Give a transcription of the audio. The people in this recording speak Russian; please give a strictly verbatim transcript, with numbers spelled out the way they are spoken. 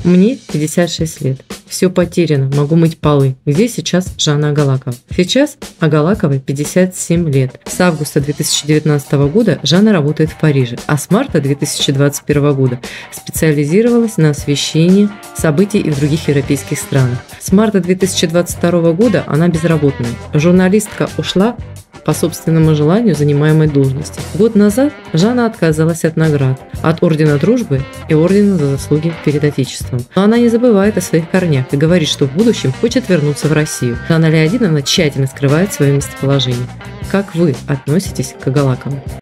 Мне пятьдесят шесть лет. Все потеряно, могу мыть полы. Где сейчас Жанна Агалакова? Сейчас Агалаковой пятьдесят семь лет. С августа две тысячи девятнадцатого года Жанна работает в Париже, а с марта две тысячи двадцать первого года специализировалась на освещении событий и в других европейских странах. С марта две тысячи двадцать второго года она безработная. Журналистка ушла по собственному желанию занимаемой должности. Год назад Жанна отказалась от наград, от Ордена Дружбы и Ордена за заслуги перед Отечеством. Но она не забывает о своих корнях и говорит, что в будущем хочет вернуться в Россию. Жанна Леонидовна тщательно скрывает свое местоположение. Как вы относитесь к Агалаковой?